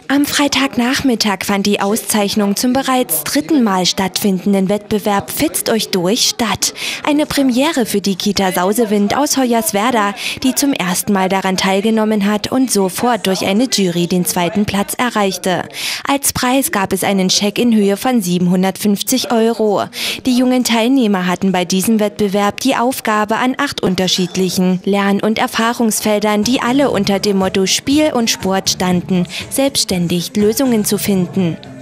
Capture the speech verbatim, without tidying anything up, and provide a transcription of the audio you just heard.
Am Freitagnachmittag fand die Auszeichnung zum bereits dritten Mal stattfindenden Wettbewerb Fitzt euch durch statt. Eine Premiere für die Kita Sausewind aus Hoyerswerda, die zum ersten Mal daran teilgenommen hat und sofort durch eine Jury den zweiten Platz erreichte. Als Preis gab es einen Scheck in Höhe von siebenhundertfünfzig Euro. Die jungen Teilnehmer hatten bei diesem Wettbewerb die Aufgabe, an acht unterschiedlichen Lern- und Erfahrungsfeldern, die alle unter dem Motto Spiel und Sport standen, selbstständig Lösungen zu finden.